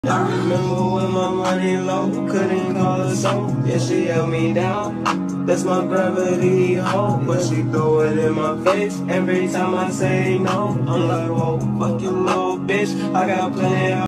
I remember when my money low, couldn't call her so. Yeah, she held me down. That's my gravity hoe, but she throw it in my face every time I say no. I'm like, whoa, fuck you, little bitch. I got plenty.